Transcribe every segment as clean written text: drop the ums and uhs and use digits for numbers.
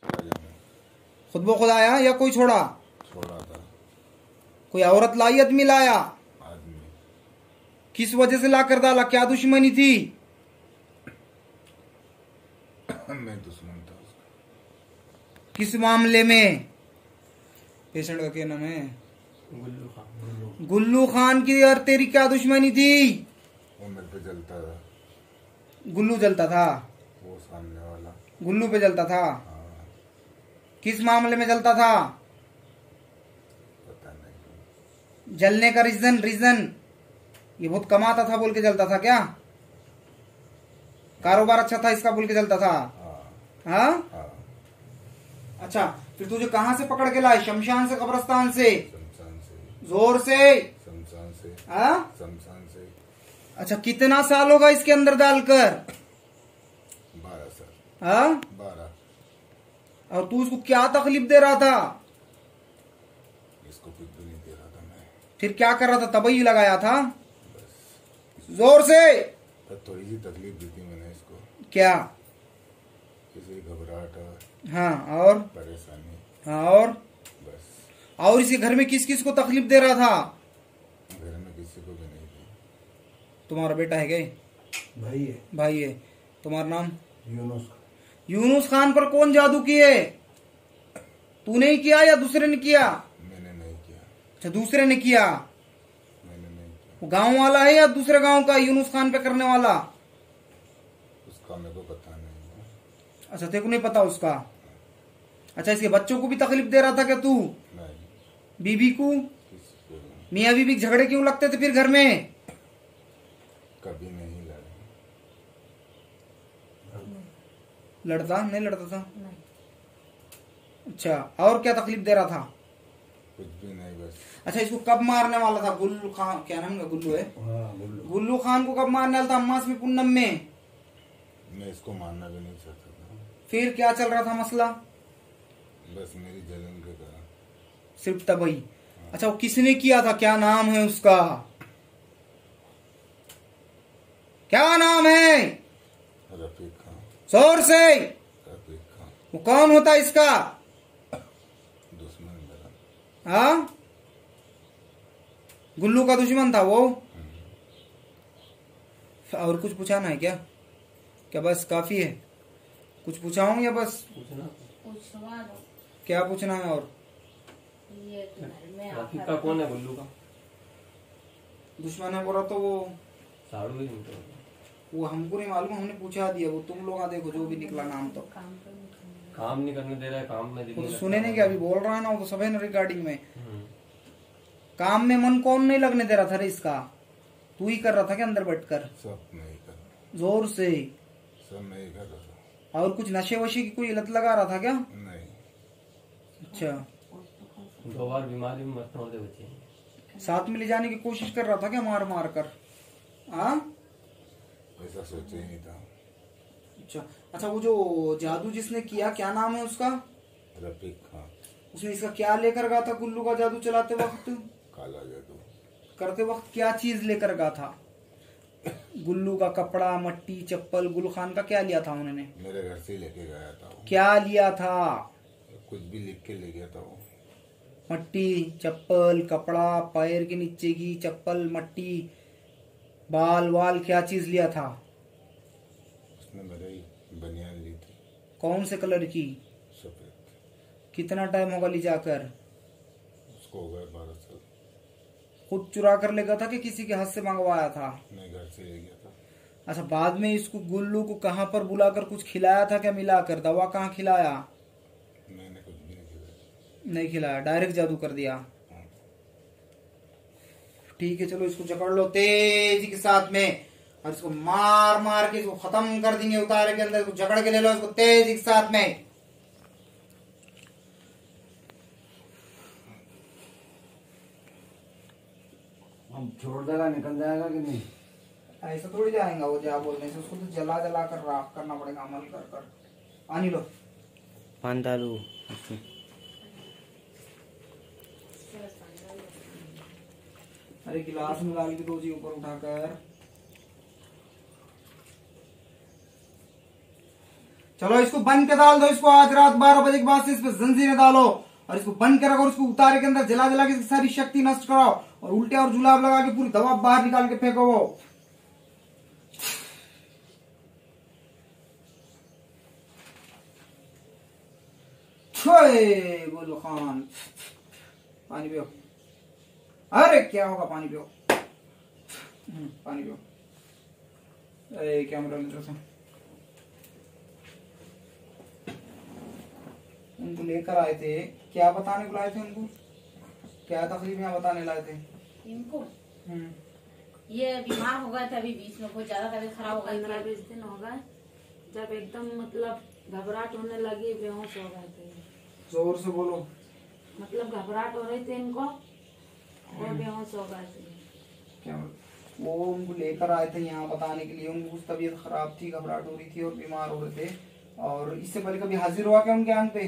राजा में खुद ब खुद आया या कोई छोड़ा? छोड़ा था। कोई औरत लाई, आदमी लाया? आदमी। किस वजह से ला कर डाला? क्या दुश्मनी थी? मैं दुश्मन था उसका। किस मामले में? पेशेंट का क्या नाम है? गुल्लू खान। गुल्लू खान की और तेरी क्या दुश्मनी थी? वो मेरे पे जलता था। गुल्लू जलता था? वो सामने वाला गुल्लू पे जलता था? हाँ। किस मामले में जलता था? पता नहीं। जलने का रीजन ये बहुत कमाता था बोल के जलता था क्या? कारोबार अच्छा था इसका बोल के जलता था? हाँ हाँ। हाँ। अच्छा, फिर तुझे कहाँ से पकड़ के लाए? शमशान से, कब्रिस्तान से? शमशान से। जोर से। शमशान से। हाँ। शमशान से। अच्छा, कितना साल होगा इसके अंदर डालकर? 12 साल। हाँ। 12। और तू उसको क्या तकलीफ दे रहा था? इसको कुछ भी नहीं दे रहा था मैं। फिर क्या कर रहा था? तबई लगाया था? बस जोर से। थोड़ी सी तकलीफ दी थी मैंने इसको। क्या? किसी घबराहट और हाँ, और? परेशानी। हाँ, और? बस। और इसके घर में किस किस को तकलीफ दे रहा था? घर में किसी को भी नहीं दी। तुम्हारा बेटा है क्या? भाई है। भाई है। तुम्हारा नाम? यूनुस। यूनुस खान पर कौन जादू किए? तूने ही किया या दूसरे ने किया? मैंने नहीं किया। अच्छा, दूसरे ने किया। मैंने नहीं किया। वो गांव वाला है या दूसरे गांव का यूनुस खान पे करने वाला? उसका मेरे को पता नहीं है। अच्छा, तेरे को नहीं पता उसका? अच्छा, इसके बच्चों को भी तकलीफ दे रहा था क्या तू? नहीं। बीबी को? किसी को नहीं। मियाँ बीबी के झगड़े क्यों लगते थे फिर घर में? कभी नहीं लड़े। लड़ता नहीं लड़ता था? अच्छा, और क्या तकलीफ दे रहा था? कुछ भी नहीं बस। अच्छा, इसको कब मारने वाला था? गुल्लू खान, क्या नाम है? गुल्लू है? हाँ गुल्लू। गुल्लू खान को कब मारने वाला था? अम्मास में, पूनम में? मैं इसको मारना भी नहीं चाहता था। फिर क्या चल रहा था मसला? बस मेरी जलन के कारण। सिर्फ तबई। अच्छा, वो किसने किया था? क्या नाम है उसका? क्या नाम है? रफीक खान। जोर से। रफीक खान। वो कौन होता है इसका? दुश्मन मेरा। हाँ, गुल्लू का दुश्मन था वो? और कुछ पूछाना है क्या? क्या बस काफी है? कुछ पूछाऊं या बस? पूछना। पूछवा दो। क्या पूछना है और? ये घर में रफीक का कौन है? गुल्लू का दुश्मन है बोला तो वो साड़ू ही नहीं तो। वो हमको नहीं मालूम, हमने पूछा दिया। वो तुम लोग देखो जो भी निकला नाम तो। काम नहीं करने दे रहा है, काम में वो तो सुने नहीं क्या अभी बोल रहा है ना? वो तो सब है ना रिगार्डिंग में। हम्म। काम में मन कौन नहीं लगने दे रहा था रे इसका? तू ही कर रहा था क्या अंदर बैठकर? सब नहीं कर। जोर से। सब नहीं कर रहा। और कुछ नशे वशे की कोई लत लगा रहा था क्या? नहीं। अच्छा, 2 बार बीमारी में मरने वाले बच्चे। साथ में ले जाने की कोशिश कर रहा था क्या मार मार कर? हाँ। ऐसा सोचा ही नहीं था। अच्छा अच्छा, वो जो जादू जिसने किया, क्या नाम है उसका? रफीक खान। उसने इसका क्या लेकर गया था गुल्लू का जादू चलाते वक्त? काला जादू। करते वक्त क्या चीज लेकर गया था? गुल्लू का कपड़ा, मट्टी, चप्पल। गुल्लू खान का क्या लिया था उन्होंने? मेरे घर से लेके गया था वो। क्या लिया था? कुछ भी लिख के ले गया था वो। मट्टी, चप्पल, कपड़ा, पैर के नीचे की चप्पल, मट्टी, बाल वाल, क्या चीज लिया था? उसने मेरे ही बनियान ली थी। कौन से कलर की? सफेद। कितना टाइम होगा ले जाकर? उसको हो गया 12 साल। खुद चुरा कर ले गया था कि किसी के हाथ से मंगवाया था? मैं घर से ले गया था। अच्छा, बाद में इसको गुल्लू को कहाँ पर बुलाकर कुछ खिलाया था क्या? मिलाकर दवा कहाँ खिलाया? मैंने कुछ भी नहीं खिलाया। नहीं खिलाया, डायरेक्ट जादू कर दिया। हाँ। ठीक है, चलो इसको जकड़ लो तेजी के साथ में और इसको मार मार के इसको खत्म कर देंगे उतारे के अंदर। इसको जकड़ के ले लो इसको तेजी के साथ में। हम छोड़ देगा निकल जाएगा कि नहीं? ऐसा थोड़ी जाएगा वो, जा बोलने से उसको तो जला जला कर राख करना पड़ेगा, अमल कर कर। पानी लो। पान डालू। अरे गिलास में डाल के दो जी ऊपर उठाकर। चलो इसको बंद के डाल दो, इसको आज रात 12 बजे के बाद से इस पे जंजीरें डालो और इसको बंद कर रखो, उसको उतारे के अंदर जला जला के इसकी सारी शक्ति नष्ट कराओ और उल्टे और जुलाब लगा के पूरी दवा बाहर निकाल के फेंको वो। गुल खान पानी पियो। अरे क्या होगा, पानी पियो, पानी पियो। अरे कैमरा लेकर से उनको लेकर आए थे, क्या बताने को लाए थे उनको, क्या तकलीफ यहाँ बताने लाए थे इनको? ये बीमार हो गए थे अभी बीच में, बहुत ज्यादा तबीयत खराब हो गई। 15-20 दिन हो गए, जब एकदम मतलब घबराहट होने लगी, बेहोश हो गए थे। जोर से बोलो। मतलब घबराहट हो रही थी इनको और बेहोश हो गए थे। क्या वो उनको लेकर आए थे यहाँ बताने के लिए, उनको कुछ तबीयत खराब थी, घबराहट हो रही थी और बीमार हो रहे थे। और इससे पहले कभी हाजिर हुआ क्या उनके आंख पे?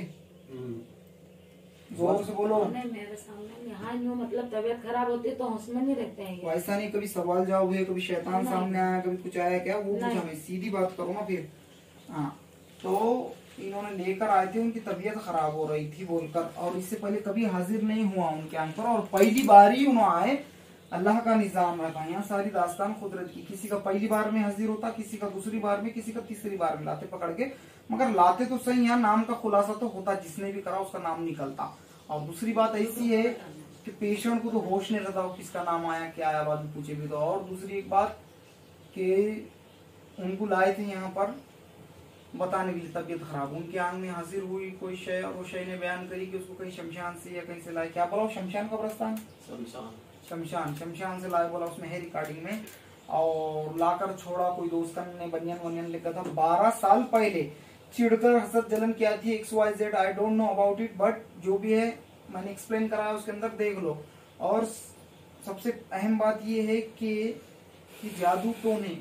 जोर से बोलो। मेरे सामने यहाँ यूँ मतलब तबीयत खराब होती है तो होश में नहीं रहते हैं। वैसा नहीं, कभी सवाल जवाब हुए, कभी शैतान सामने आया, कभी कुछ आया क्या? वो कुछ हमें सीधी बात करो ना फिर। हाँ, तो इन्होंने लेकर आए थे, उनकी तबीयत खराब हो रही थी बोलकर, और इससे पहले कभी हाजिर नहीं हुआ उनके आंख पर, और पहली बार ही उन्होंने आए। अल्लाह का निजाम रहता है यहाँ, सारी दास्तान कुदरत की। किसी का पहली बार में हाजिर होता, किसी का दूसरी बार में, किसी का तीसरी बार में लाते पकड़ के, मगर लाते तो सही यहाँ, नाम का खुलासा तो होता, जिसने भी करा उसका नाम निकलता। और दूसरी बात ऐसी है कि पेशेंट को तो होश नहीं रहता किसका नाम आया क्या आया, बाद में पूछे भी तो। और दूसरी एक बात कि उनको लाए थे यहाँ पर बताने के लिए तबीयत खराब, उनके आंख में हाजिर हुई कोई शय, और वो शय ने बयान करी कि उसको कहीं शमशान से या कहीं से लाए। क्या बोला? शमशान कब्रिस्तान, शमशान से लाए बोला, उसमें है रिकॉर्डिंग में। और लाकर छोड़ा, कोई दोस्त ने बनियान वनियान लिखा था 12 साल पहले, चिढ़कर हसद जलन किया थी XYZ, I don't know about it, but जो भी है मैंने एक्सप्लेन करा है उसके अंदर, देख लो। और सबसे अहम बात ये है कि जादू कौन है।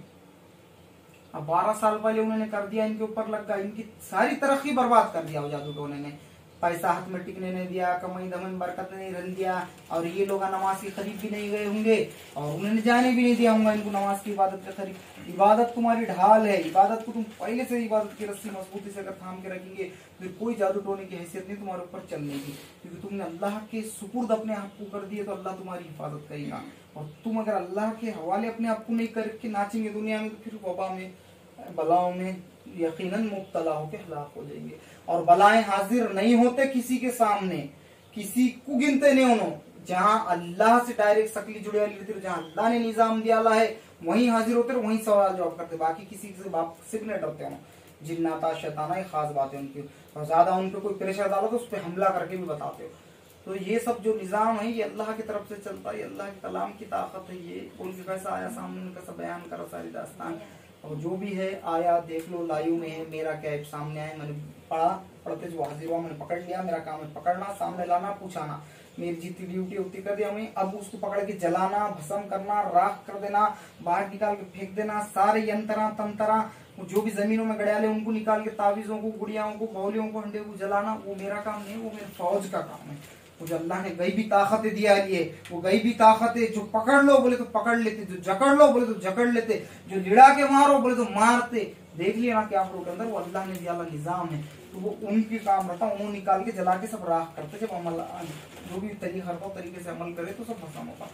अब 12 साल पहले उन्होंने कर दिया, इनके ऊपर लग गया, इनकी सारी तरक्की बर्बाद कर दिया वो जादू टोने ने। पैसा हाथ में टिकने नहीं दिया, कमाई धमन बरकत नहीं रन दिया, और ये लोग नमाज के करीब भी नहीं गए होंगे, और उन्होंने जाने भी नहीं दिया होगा इनको नमाज की इबादत के करीब। इबादत तुम्हारी ढाल है, इबादत को तुम पहले से इबादत की रस्सी मजबूती से अगर थाम के रखेंगे, फिर कोई जादू टोने की हैसियत नहीं तुम्हारे ऊपर चलने की, क्योंकि तुमने अल्लाह के सुपुर्द अपने आप को कर दिए, तो अल्लाह तुम्हारी हिफाजत करेगा। और तुम अगर अल्लाह के हवाले अपने आप को नहीं करके नाचेंगे दुनिया में, तो फिर वबा में, बलाओं में यकीनन मुब्तला होकर हलाक हो जाएंगे। और बलाएं हाजिर नहीं होते किसी के सामने, किसी को गिनते नहीं उन्होंने, जहां अल्लाह से डायरेक्ट शकली जुड़े वाली रहती है, जहां अल्लाह ने निजाम दिया है वहीं हाजिर होते, वहीं सवाल जवाब करते, बाकी किसी से बाप से भी नहीं डरते हो। जिन्नाता शैताना ये खास बात है उनकी, और ज्यादा उन पर कोई प्रेशर डालो तो उस पर हमला करके भी बताते हो। तो ये सब जो निजाम है ये अल्लाह की तरफ से चलता है, अल्लाह के कलाम की ताकत है। ये बोल के कैसा आया सामने, उनका सब बयान करा सारी दास्तान, और जो भी है आया देख लो, लाइव में है, मेरा कैब सामने आया, मैंने पढ़ा, पढ़ते जो हाजिर हुआ मैंने पकड़ लिया, मेरा काम है पकड़ना, सामने लाना, पूछाना, मेरी जितनी ड्यूटी होती कर दिया मैं। अब उसको पकड़ के जलाना, भस्म करना, राख कर देना, बाहर निकाल के फेंक देना, सारे यंत्रा तंत्रा जो भी जमीनों में गड़ियाले उनको निकाल के, तावीजों को, गुड़ियाओं को, बौलियों को, अंडे को जलाना, वो मेरा काम नहीं, वो मेरे फौज का काम है। मुझे अल्लाह ने गई भी ताकतें दिया है, वो गई भी ताकतें, जो पकड़ लो बोले तो पकड़ लेते, जो जकड़ लो बोले तो जकड़ लेते, जो लिड़ा के मारो बोले तो मारते। देख लिया ना क्या फ्रूट अंदर, वो अल्लाह ने दिया निजाम है, तो वो उनकी काम रहता, वो निकाल के जला के सब राख करते। जब अमल जो भी तरीका करता तरीके से अमल करे तो सब भस्म होता।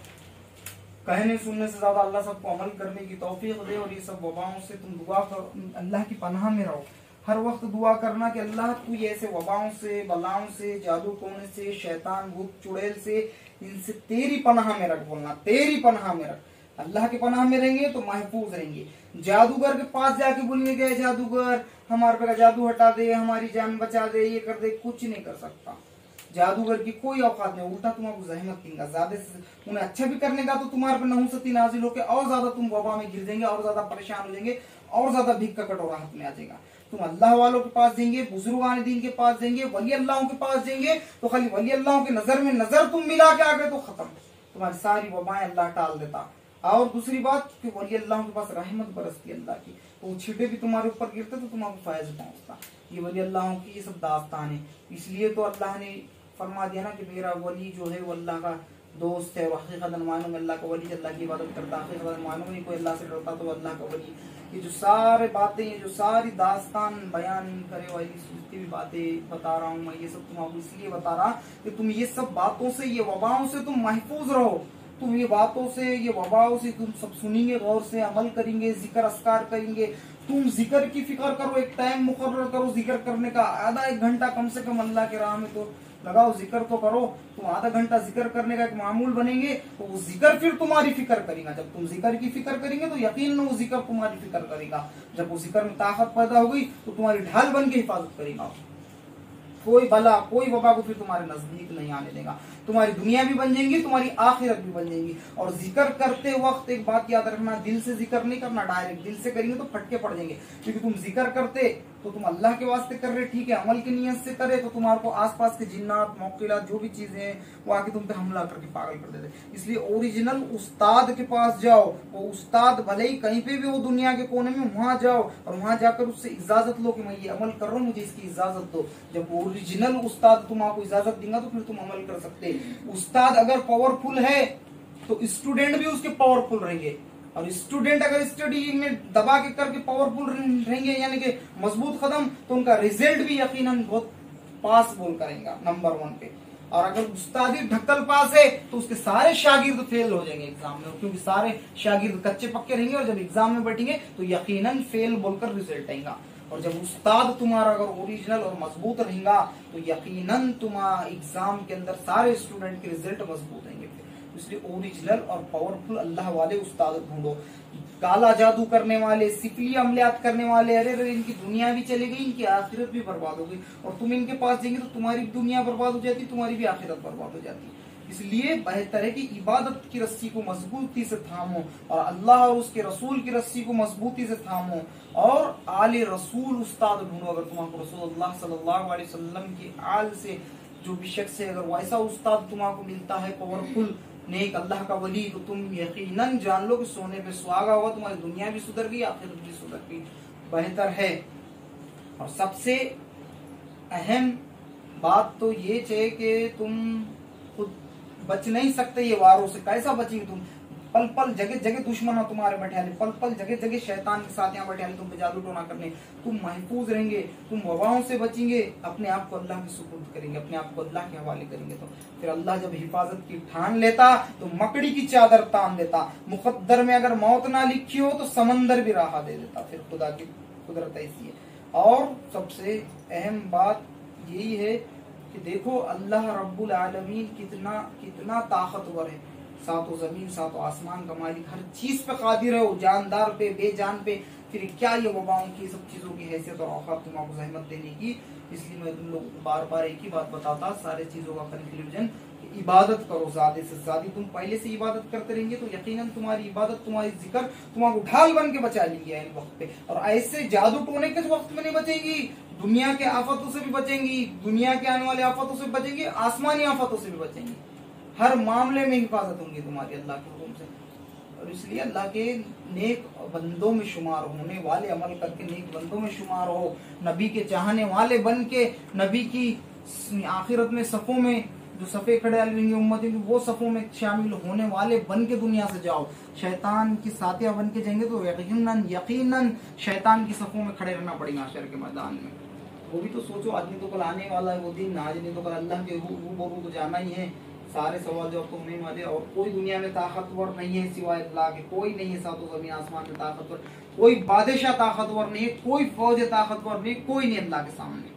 कहने सुनने से ज्यादा अल्लाह सबको अमल करने की तौफीक दे। और ये सब वबाओं से तुम दुआ करो, अल्लाह की पनाह में रहो, हर वक्त दुआ करना कि अल्लाह तू ये ऐसे वबाओं से, बलाओं से, जादू टोने से, शैतान भूत चुड़ैल से, इनसे तेरी पनाह में रख, बोलना तेरी पनाह में रख। अल्लाह के पनाह में रहेंगे तो महफूज रहेंगे। जादूगर के पास जाके बोलेंगे गए जादूगर हमारे पे का जादू हटा दे, हमारी जान बचा दे, ये कर दे, कुछ नहीं कर सकता। जादूगर की कोई औकात नहीं, उल्टा तुम्हारा जहमत देगा, ज्यादा से उन्हें अच्छा भी करने का तो तुम्हारे पे नहुसती नाजिल होकर और ज्यादा तुम वबा में गिर जाएंगे, और ज्यादा परेशान हो जाएंगे, और ज्यादा भीख का कटोरा हाथ में आ जाएगा। तुम अल्लाह वालों के पास देंगे, बुजुर्गान दीन के पास देंगे, वली अल्लाहों के पास देंगे, तो खाली वली अल्लाहों की नजर में नजर तुम मिला के आ गए तो खत्म, तुम्हारी सारी वबाएं अल्लाह टाल देता। और दूसरी बात कि वली अल्लाह के पास रहमत बरसती अल्लाह की, तो वो छींटे भी तुम्हारे ऊपर गिरते तो तुम्हारे फैज पहुंचता। ये वली अल्लाह की ये सब दास्तान है। इसलिए तो अल्लाह ने फरमा दिया ना कि मेरा वली जो है वो अल्लाह का दोस्त है, हकीकतन मानो में अल्लाह का वली, अल्लाह की इबादत करता, हकीकतन मानो में कोई अल्लाह से डरता तो अल्लाह का वली। ये जो सारे बातें, ये जो सारी दास्तान बयान करे वाली जितनी भी बातें बता रहा हूँ मैं, ये सब तुम आपको इसलिए बता रहा कि तुम ये सब बातों से, ये वबाओं से तुम महफूज रहो। तुम ये बातों से, ये वबाओं से तुम सब सुनेंगे, गौर से अमल करेंगे, जिक्र अस्कार करेंगे। तुम जिक्र की फिक्र करो, एक टाइम मुकर्रर करो जिक्र करने का, आधा एक घंटा कम से कम अल्लाह के राह में तो लगाओ, जिक्र तो करो। तुम आधा घंटा जिक्र करने का एक मामूल बनेंगे तो वो जिक्र फिर तुम्हारी फिक्र करेगा। जब तुम जिक्र की फिक्र करेंगे तो यकीन वो जिक्र तुम्हारी फिक्र करेगा। जब वो जिक्र में ताकत पैदा हो गई तो तुम्हारी ढाल बन के हिफाजत करेगा। कोई बला, कोई वबा को फिर तुम्हारे नजदीक नहीं आने देगा। तुम्हारी दुनिया भी बन जाएंगी, तुम्हारी आखिरत भी बन जाएंगी। और जिक्र करते वक्त एक बात याद रखना, दिल से जिक्र नहीं करना, डायरेक्ट दिल से करेंगे तो फटके पड़ जाएंगे। क्योंकि तुम जिक्र करते तो तुम अल्लाह के वास्ते कर रहे, ठीक है, अमल की नियत से करे तो तुम्हारे को आसपास के जिन्नात, मौकिलात, जो भी चीजें हैं वो आके तुम पे हमला करके पागल कर देते। इसलिए ओरिजिनल उस्ताद के पास जाओ। वो उस्ताद भले ही कहीं पे भी हो दुनिया के कोने में, वहां जाओ और वहां जाकर उससे इजाजत लो कि मैं ये अमल कर रहा हूँ, मुझे इसकी इजाजत दो। जब ओरिजिनल उस्ताद तुम आपको इजाजत देगा तो फिर तुम अमल कर सकते। उस्ताद अगर पावरफुल है तो स्टूडेंट भी उसके पावरफुल रहेंगे, और स्टूडेंट अगर स्टडी में दबा के करके पावरफुल रहेंगे यानी कि मजबूत कदम, तो उनका रिजल्ट भी यकीनन बहुत पास बोल करेगा नंबर 1 पे। और अगर उस्तादी ढक्कल पास है तो उसके सारे शागिर्द फेल हो जाएंगे एग्जाम में, क्योंकि सारे शागिर्द कच्चे पक्के रहेंगे और जब एग्जाम में बैठेंगे तो यकीनन फेल बोलकर रिजल्ट आएगा। और जब उस्ताद तुम्हारा अगर ओरिजिनल और मजबूत रहेगा तो यकीनन तुम्हारा एग्जाम के अंदर सारे स्टूडेंट के रिजल्ट मजबूत आएंगे। इसलिए ओरिजिनल और पावरफुल अल्लाह वाले उस्ताद ढूंढो। काला जादू करने वाले, सिफली अमलियात करने वाले, अरे अरे इनकी दुनिया भी चली गई, इनकी आखिरत भी बर्बाद हो गई। और तुम इनके पास जाएंगे तो तुम्हारी दुनिया बर्बाद हो जाती, तुम्हारी भी आखिरत बर्बाद हो जाती। इसलिए बेहतर है कि इबादत की रस्सी को मजबूती से थामो और अल्लाह और उसके रसूल की रस्सी को मजबूती से थामो और आले रसूल उस्ताद ढूंढो। अगर तुम्हारे रसूलुल्लाह सल्लल्लाहु अलैहि वसल्लम की आल से जो भी शख्स है, अगर वैसा उस्ताद तुम्हारा मिलता है पावरफुल नेक अल्लाह का वली, तो तुम यकीनन जान लो कि सोने पे सुहागा होगा, तुम्हारी दुनिया भी सुधर गई, आखिरत भी सुधर गई। बेहतर है। और सबसे अहम बात तो ये है कि तुम खुद बच नहीं सकते ये वारों से। कैसा बचेंगे तुम? पल पल जगह जगह दुश्मन हो तुम्हारे बैठे, पल पल जगह जगह शैतान के साथ यहाँ बैठे, तुम पे जादू टोना करने। तुम महफूज रहेंगे, तुम वबाओं से बचेंगे, अपने आप को अल्लाह के सुपुर्द करेंगे, अपने आप को अल्लाह के हवाले करेंगे। तो फिर अल्लाह जब हिफाजत की ठान लेता तो मकड़ी की चादर तान देता। मुकद्दर में अगर मौत ना लिखी हो तो समंदर भी राह दे देता। फिर खुदा की कुदरत ऐसी है। और सबसे अहम बात यही है कि देखो अल्लाह रब्बुल आलमीन कितना ताकतवर है। सातों जमीन सातों आसमान का मालिक, हर चीज पे कादिर है, वो जानदार पे बेजान पे। फिर क्या ये वबाओं की सब चीजों की हैसियत और औकात तुम आपको जहमत देने की। इसलिए मैं तुम लोग को बार बार एक ही बात बताता, सारे चीजों का कंक्लूजन, इबादत करो ज्यादा से ज्यादा। तुम पहले से इबादत करते रहेंगे तो यकीनन तुम्हारी इबादत, तुम्हारी जिक्र तुम्हारा ढाल बन के बचा लेगी इन वक्त पे। और ऐसे जादू टोने के वक्त में नहीं बचेंगी, दुनिया के आफतों से भी बचेंगी, दुनिया के आने वाले आफतों से बचेंगी, आसमानी आफतों से भी बचेंगी। हर मामले में हिफाजत होंगी तुम्हारी अल्लाह के हुक्म से। और इसलिए अल्लाह के नेक बंदों में शुमार होने वाले, अमल करके नेक बंदों में शुमार हो, नबी के चाहने वाले बन के नबी की आखिरत में सफ़ों में जो सफ़े खड़े रहेंगे उम्मत की, वो सफ़ों में शामिल होने वाले बन के दुनिया से जाओ। शैतान की साथिया बन के जाएंगे तो यकीनन शैतान की सफ़ों में खड़े रहना पड़ेगा हशर के मैदान में। वो भी तो सोचो, आदमी तो कल आने वाला है वो दिन, आज नहीं तो कल अल्लाह के रूबरू तो जाना ही है। सारे सवाल जवाब तो होने वाले। और कोई दुनिया में ताकतवर नहीं है सिवाय अल्लाह के, कोई नहीं है सातों जमीन आसमान में ताकतवर, कोई बादशाह ताकतवर नहीं है, कोई फौज ताकतवर नहीं, कोई नहीं अल्लाह के सामने।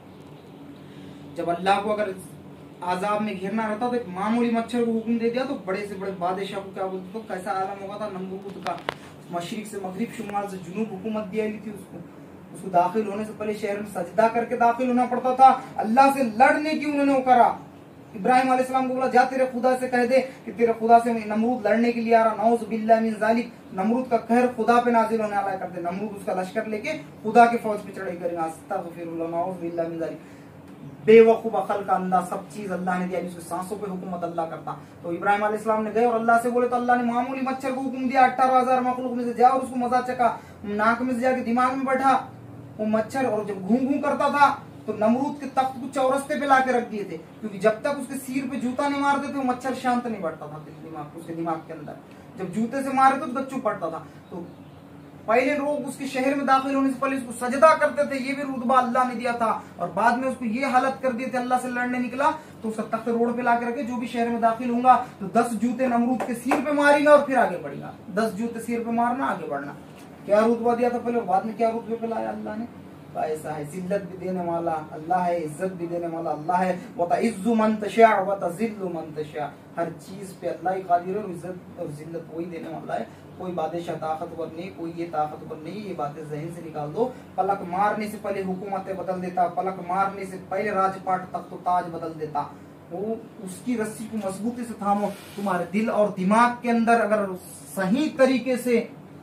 जब अल्लाह को अगर आजाब में घिरना रहता तो एक मामूली मच्छर को हुक्म दे दिया तो बड़े से बड़े बादशाह को क्या बोलते, तो कैसा आलम होगा था नमरूद का। मशरिक से मगरिब, शुमाल से जुनूब हुकूमत दिया थी उसको दाखिल होने से पहले शहर में सजदा करके दाखिल होना पड़ता था। अल्लाह से लड़ने की उन्होंने वो करा। इब्राहिम अलैहिस्सलाम को बोला जा तेरे खुदा से कह दे कि तेरे खुदा से नमरूद लड़ने के लिए आ रहा, नौज़ बिल्लाह मिन ज़ालिक। नमरूद का कहर खुदा पे नाजिल होने वाला करते, नमरूद उसका लश्कर लेके खुदा के फौज पे चढ़ाई करेगा। अस्तगफिरुल्लाह, नौज़ बिल्लाह मिन ज़ालिक। बेवकूफ अकल का अल्लाह, सब चीज अल्लाह ने दिया, जिसके सांसों पे हुकूमत अल्लाह करता। तो इब्राहिम अलैहिस्सलाम ने गए और अल्लाह से बोले तो अल्लाह ने मामूली मच्छर को हुक्म दिया 18,000 मखलूक में से जा और उसको मजा चका, नाक में से जाके दिमाग में बैठा वो मच्छर। और जब घूं घूं करता था तो नमरूद के तख्त को चौरस्ते पे लाके रख दिए थे, क्योंकि जब तक उसके सिर पे जूता नहीं मारते थे वो मच्छर शांत नहीं बढ़ता था दिमाग उसके दिमाग के अंदर। जब जूते से मारे तो बच्चों पड़ता था। तो पहले लोग उसके शहर में दाखिल होने से पहले उसको सजदा करते थे, ये भी रुतबा अल्लाह ने दिया था। और बाद में उसको ये हालत कर दिए थे, अल्लाह से लड़ने निकला तो उसका तख्त रोड पे लाके रखे, जो भी शहर में दाखिल होगा तो 10 जूते नमरूद के सिर पे मारेगा और फिर आगे बढ़ेगा। 10 जूते सिर पे मारना, आगे बढ़ना। क्या रुतबा दिया था पहले और बाद में क्या रुतबे पे लाया अल्लाह ने। ऐसा है, जिल्लत भी देने वाला अल्लाह है, इज्जत भी देने वाला अल्लाह है। वतइज्जु मन तशा वतज़िल्लु मन तशा, हर चीज पे अल्लाह ही कादिर है, इज्जत और जिल्लत वही देने वाला है। कोई बादशाह ताकतवर नहीं, कोई ये ताकतवर नहीं, ये बातें जहन से निकाल दो। पलक मारने से पहले हुकूमतें बदल देता, पलक मारने से पहले राजपाट तख्त ताज बदल देता। वो उसकी रस्सी को मजबूती से थामो। तुम्हारे दिल और दिमाग के अंदर अगर सही तरीके से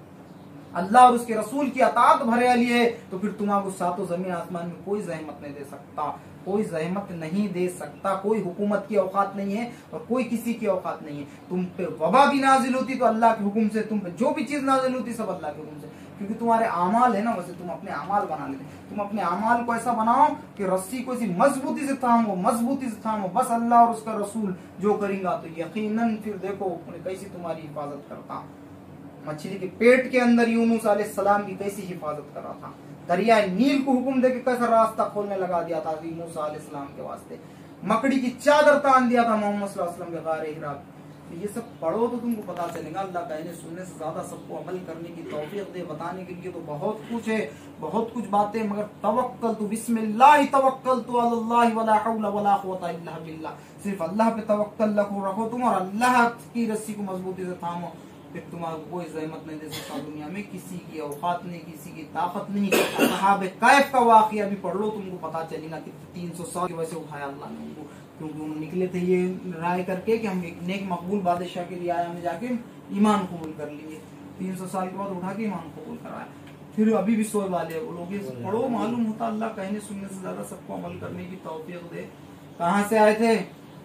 अल्लाह और उसके रसूल की अताअत भरे वाली है तो फिर तुम्हारे सातों जमीन आसमान में कोई जहमत नहीं दे सकता, कोई जहमत नहीं दे सकता। कोई हुकूमत की औकात नहीं है और कोई किसी की औकात नहीं है। तुम पे वबा भी नाजिल होती तो अल्लाह के हुक्म से, तुम पे जो भी चीज नाजिल होती सब अल्लाह के हुक्म से, क्योंकि तुम्हारे अमाल है ना, वैसे तुम अपने अमाल बना लेते। तुम अपने अमाल को ऐसा बनाओ कि रस्सी को ऐसी मजबूती से थामो, मजबूती से थामो, बस अल्लाह और उसका रसूल जो करेगा तो यकीनन फिर देखो कैसी तुम्हारी हिफाजत करता। मछली के पेट के अंदर यूनुस अलैहिस्सलाम की कैसी हिफाजत कर रहा था, दरिया नील को हुक्म देके कैसा रास्ता खोलने लगा दिया था यूनुस अलैहिस्सलाम के वास्ते, मकड़ी की चादर तान दिया था मोहम्मद सल्लल्लाहु अलैहि वसल्लम के गारे हिरा। तो ये सब पढ़ो तो तुमको पता चलेगा। अल्लाह कहने सुनने से ज्यादा सबको अमल करने की तौफीक दे। बताने के लिए तो बहुत कुछ है, बहुत कुछ बातें, मगर तवक्कल तो बिस्मिल्लाह तवक्कल तो अल्लाह वला हौला वला कुव्वता इल्ला बिल्लाह, सिर्फ अल्लाह पे तवक्कल रखो तुम और अल्लाह की रस्सी को मजबूती से थामो, फिर तुम्हारा कोई जहमत नहीं दे सकता दुनिया में, किसी की औकात नहीं, किसी की ताकत नहीं। सहाबे कैफ का वाकया भी पढ़ लो, तुमको पता चलेगा कि 300 साल की वजह से उठाया अल्लाह ने उनको, क्योंकि उन्होंने निकले थे ये राय करके कि हम एक नेक मकबूल बादशाह के लिए आए, हमने जाके ईमान कबूल कर लिए। 300 साल के बाद उठा के ईमान कबूल कराया। फिर अभी भी सोए वाले हैं वो लोग। ये पढ़ो, मालूम होता अल्लाह कहने सुनने से ज्यादा सबको अमल करने की तौफीक दे। कहाँ से आए थे?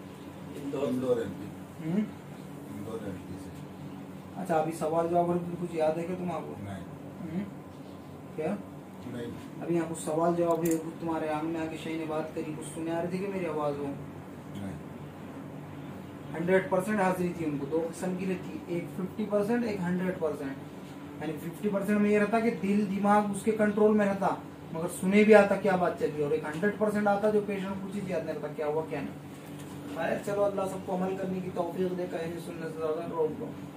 इंदौर MP से। अच्छा, अभी सवाल जवाब कुछ याद है क्या तुम्हारा? नहीं। क्या नहीं। अभी यहाँ कुछ सवाल जवाब है, कुछ तुम्हारे आंग में आके शही ने बात करी, कुछ सुने आ रही थी कि मेरी आवाज हो? 100% हाजिरी थी उनको, 2 किस्म की थी, एक 50% एक 100%। यानी 50% में ये रहता कि दिल दिमाग उसके कंट्रोल में रहता, मगर सुने भी आता क्या बात चल रही है, और एक 100% आता जो पेशेंट कुछ चीज याद नहीं रहता क्या हुआ क्या नहीं। चलो अल्लाह सबको अमल करने की तौफीक दे, कहने सुनने से ज्यादा रोक लो।